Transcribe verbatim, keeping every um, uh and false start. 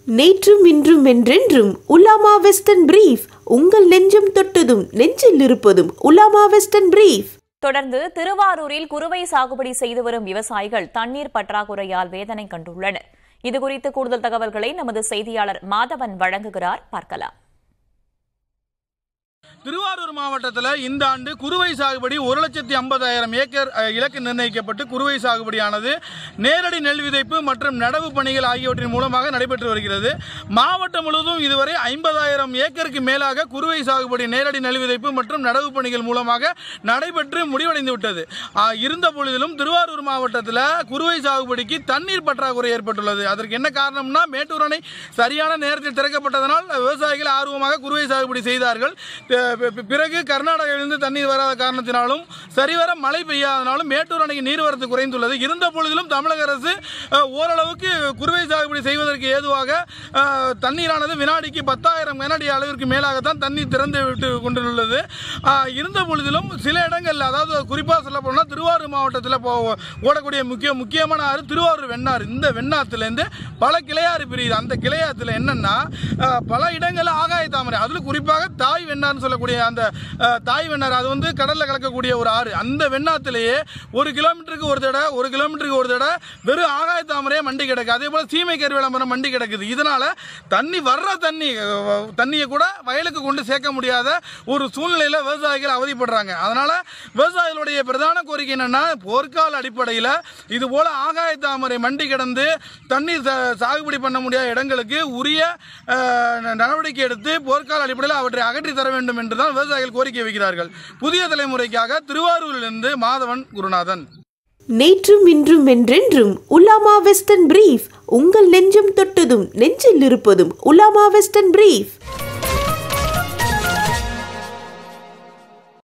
நேற்றும் இன்றும் என்றென்றும் உலாமா வெஸ்டர்ன் பிரீஃப் உங்கள் நெஞ்சம் தொட்டதும் நெஞ்சில் இருப்பதும் உலாமா வெஸ்டர்ன் பிரீஃப். தொடர்ந்து திருவாரூரில் குறுவை சாகுபடி செய்து வரும் விவசாயிகள் தண்ணீர் பற்றாக்குறையால் வேதனை கண்டுள்ளனர். இதுகுறித்து கூடுதல் தகவல்களை நமது செய்தியாளர் மாதவன் வழங்குகிறார், பார்க்கலாம். திருவாரூர் மாவட்டத்தில் இந்த ஆண்டு குறுவை சாகுபடி ஒரு லட்சத்தி ஐம்பதாயிரம் ஏக்கர் இலக்கு நிர்ணயிக்கப்பட்டு குறுவை சாகுபடியானது நேரடி நெல் விதைப்பு மற்றும் நடவு பணிகள் ஆகியவற்றின் மூலமாக நடைபெற்று வருகிறது. மாவட்டம் முழுவதும் இதுவரை ஐம்பதாயிரம் ஏக்கருக்கு மேலாக குறுவை சாகுபடி நேரடி நெல் விதைப்பு மற்றும் நடவு பணிகள் மூலமாக நடைபெற்று முடிவடைந்து விட்டது. இருந்த பொழுதிலும் திருவாரூர் மாவட்டத்தில் குறுவை சாகுபடிக்கு தண்ணீர் பற்றாக்குறை ஏற்பட்டுள்ளது. அதற்கு என்ன காரணம்னா, மேட்டூர் அணை சரியான நேரத்தில் திறக்கப்பட்டதனால் விவசாயிகள் ஆர்வமாக குறுவை சாகுபடி செய்தார்கள். பிறகு கர்நாடகாவிலிருந்து தண்ணீர் வராத காரணத்தினாலும் சரிவர மழை பெய்யாதனாலும் மேட்டூர் அணைக்கு நீர்வரத்து குறைந்துள்ளது. இருந்த பொழுதிலும் தமிழக அரசு ஓரளவுக்கு குறுவை சாகுபடி செய்வதற்கு ஏதுவாக தண்ணீரானது வினாடிக்கு பத்தாயிரம் கனஅடி அளவிற்கு மேலாகத்தான் தண்ணீர் திறந்து விட்டு கொண்டுள்ளது. இருந்த பொழுதிலும் சில இடங்களில், அதாவது குறிப்பாக சொல்ல போனால் திருவாரூர் மாவட்டத்தில் ஓடக்கூடிய முக்கிய முக்கியமான ஆறு திருவாரூர் வெண்ணாறு. இந்த வெண்ணாத்திலேருந்து பல கிளையாறு பிரியுது. அந்த கிளையாத்துல என்னன்னா, பல இடங்களில் ஆகாய தாமரை, அதில் குறிப்பாக தாய் வெண்ணாறு சொல்லக்கூடிய அந்த தாய் வெண்ணாறு, அது வந்து கடல்ல கலக்கக்கூடிய ஒரு ஆறு. அந்த வெண்ணாத்திலேயே ஒரு கிலோமீட்டருக்கு ஒரு தடவை ஒரு கிலோமீட்டருக்கு ஒரு தடவை வெறும் ஆகாய தாமரையே மண்டி கிடக்கு. அதே போல சீமை கருவேலமரம் மண்டி கிடக்குது. இதனால தண்ணி வர்ற தண்ணி தண்ணியை கூட வயலுக்கு கொண்டு சேர்க்க முடியாத ஒரு சூழ்நிலையில விவசாயிகள் அவதிப்படுறாங்க. அதனால விவசாயிகளுடைய பிரதான கோரிக்கை என்னன்னா, போர்க்கால அடிப்படையில் இது போல ஆகாய தாமரை மண்டி கிடந்து தண்ணீர் சாகுபடி பண்ண முடியாத இடங்களுக்கு உரிய நடவடிக்கை எடுத்து போர்க்கால அடிப்படையில் அவற்றை அகற்றி தர வேண்டும் என்றுதான் விவசாயிகள் கோரிக்கை வைக்கிறார்கள். புதிய தலைமுறைக்காக திருவாரூரிலிருந்து மாதவன் குருநாதன். நேற்றும் இன்றும் என்றென்றும் உலாமா வெஸ்டர்ன் பிரீஃப் உங்கள் நெஞ்சம் தொட்டதும் நெஞ்சில் இருப்பதும் உலாமா வெஸ்டர்ன் பிரீஃப்.